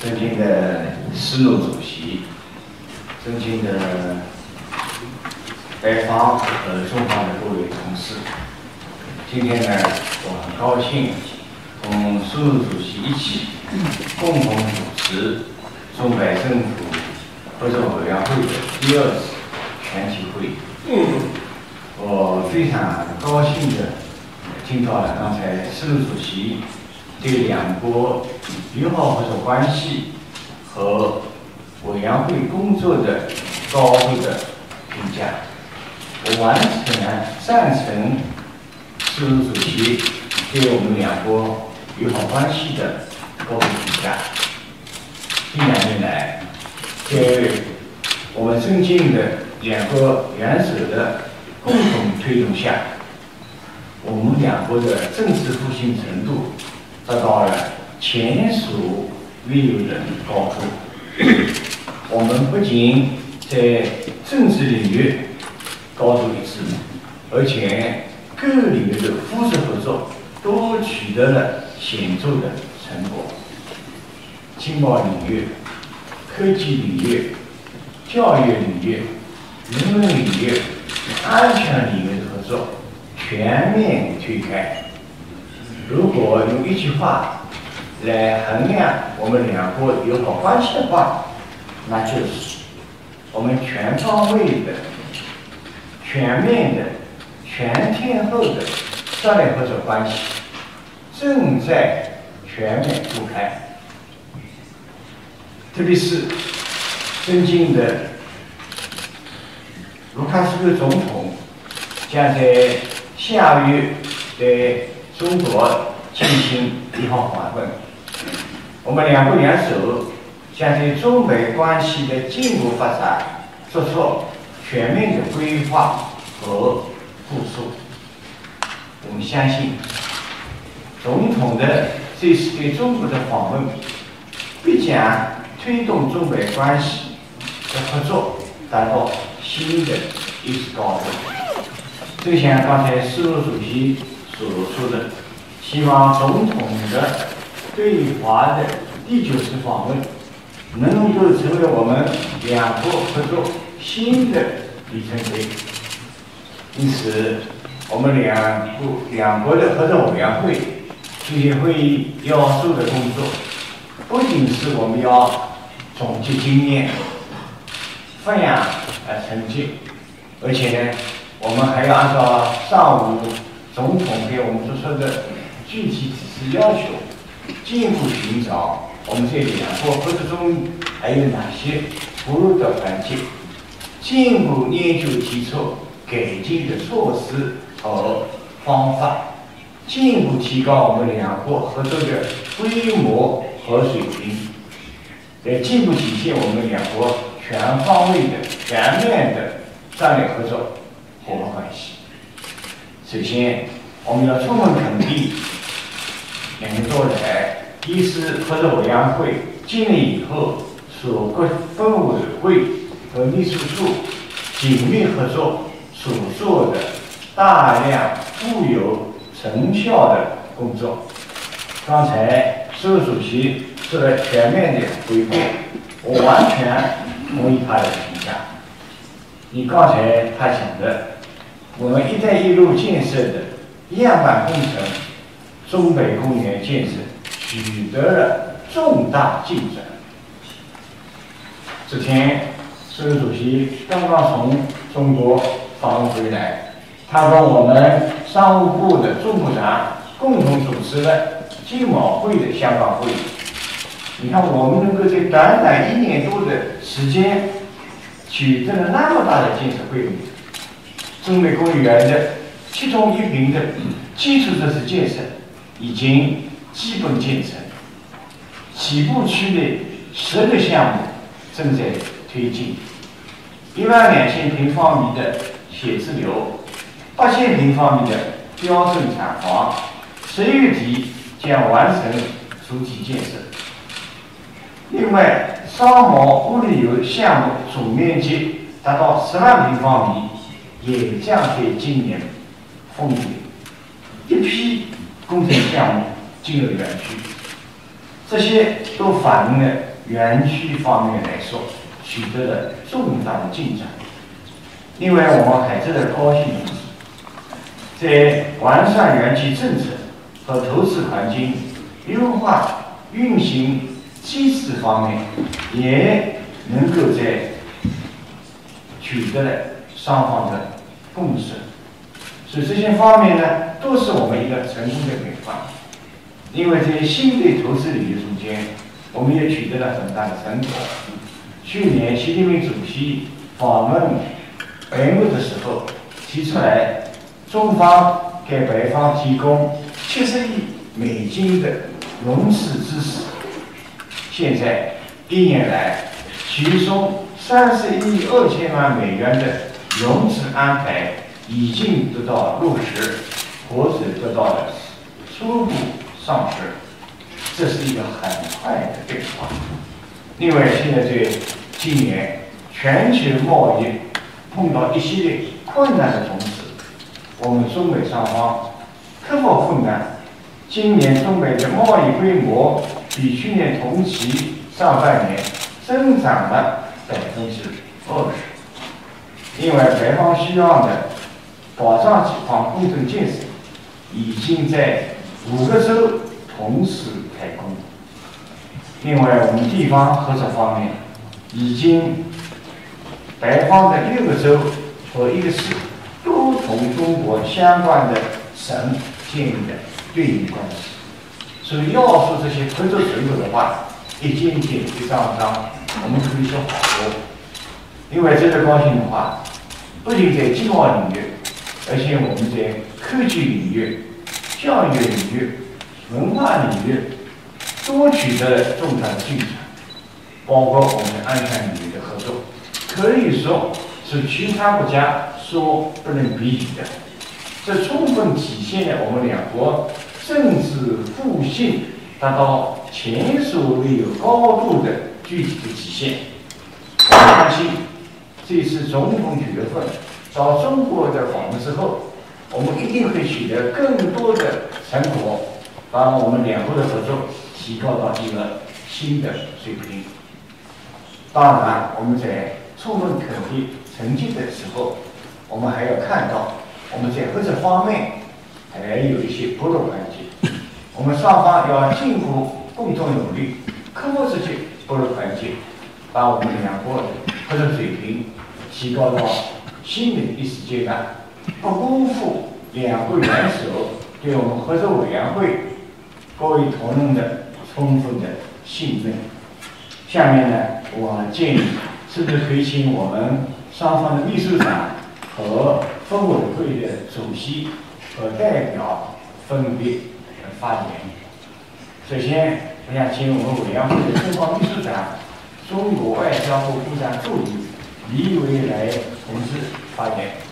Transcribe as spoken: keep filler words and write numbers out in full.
尊敬的司路主席，尊敬的北方和中方的各位同事，今天呢，我很高兴同司路主席一起共同主持中北政府合作委员会的第二次全体会议。我非常高兴的听到了刚才司路主席对两国友好合作关系和委员会工作的高度的评价，我完全赞成司路主席对我们两国友好关系的高度评价。近两年来，在我们尊敬的两个元首的共同推动下，我们两国的政治复兴程度达到了前所未有的高度。我们不仅在政治领域高度一致，而且各领域的肤色合作都取得了显著的成果。经贸领域、科技领域、教育领域、人文领域、安全领域的合作全面推开。如果用一句话来衡量我们两国友好关系的话，那就是我们全方位的、全面的、全天候的战略合作关系正在全面铺开。特别是尊敬的卢卡斯克总统将在下月在中国进行一号访问，我们两国元首将对中美关系的进一步发展做出全面的规划和部署。我们相信，总统的这次对中国的访问必将推动中美关系的合作达到新的历史高度。正像刚才司路主席所说的，希望总统的对华的第九次访问能够成为我们两国合作新的里程碑。因此，我们两国两国的合作委员会这些会议要做的工作，不仅是我们要总结经验、发扬呃成绩，而且呢，我们还要按照上午总统给我们做出的具体指示要求，进一步寻找我们这两国合作中还有哪些不足的环节，进一步研究提出改进的措施和方法，进一步提高我们两国合作的规模和水平，来进一步体现我们两国全方位的、全面的战略合作伙伴关系。首先，我们要充分肯定两年多来第一次合作委员会建立以后所各分委会和秘书处紧密合作所做的大量富有成效的工作。刚才司路主席做了全面的回顾，我完全同意他的评价。你刚才他讲的，我们“一带一路”建设的样板工程中北公园建设取得了重大进展。这天，司路主席刚刚从中国访问回来，他跟我们商务部的钟部长共同主持了经贸会的相关会议。你看，我们能够在短短一年多的时间取得了那么大的建设规模，中美公园的其中一平的基础设施建设已经基本建成，起步区的十个项目正在推进，一万两千平方米的写字楼，八千平方米的标准厂房，十月底将完成主体建设。另外，商贸物旅游项目总面积达到十万平方米，也将在今年封顶。一批工程项目进入园区。 这些都反映了园区方面来说取得了重大的进展。另外，我们还值得高兴的是，在完善园区政策和投资环境、优化运行机制方面，也能够在取得了双方的共识。所以这些方面呢，都是我们一个成功的典范。因为在新的投资领域中间，我们也取得了很大的成果。去年习近平主席访问北欧的时候，提出来中方给北方提供七十亿美金的融资支持。现在一年来，其中三十亿二千万美元的融资安排已经得到落实，或者得到了初步上市，这是一个很快的变化。另外，现在在今年全球贸易碰到一系列困难的同时，我们中美双方克服困难。今年中美的贸易规模比去年同期上半年增长了百分之二十。另外，北方需要的保障机房工程建设已经在五个州同时开工。另外，我们地方合作方面，已经北方的六个州和一个市都同中国相关的省建立了对应关系。所以，要说这些合作成果的话，一件件一张张，我们可以说好多。另外，值得高兴的话，不仅在经贸领域，而且我们在科技领域、教育领域、文化领域都取得了重大的进展，包括我们安全领域的合作，可以说是其他国家所不能比拟的。这充分体现了我们两国政治互信达到前所未有高度的具体的体现。我相信，这次总统九月份到中国的访问之后，我们一定会取得更多的成果，把我们两国的合作提高到一个新的水平。当然，我们在充分肯定成绩的时候，我们还要看到我们在合作方面还有一些不足环节，我们双方要进一步共同努力，克服这些不足环节，把我们两国的合作水平提高到新的历史阶段，不辜负两国元首对我们合作委员会各位同仁的充分的信任。下面呢，我建议是不是可以请我们双方的秘书长和分委会的主席和代表分别发言。首先，我想请我们委员会的中方秘书长、中国外交部部长助理李维来同志发言。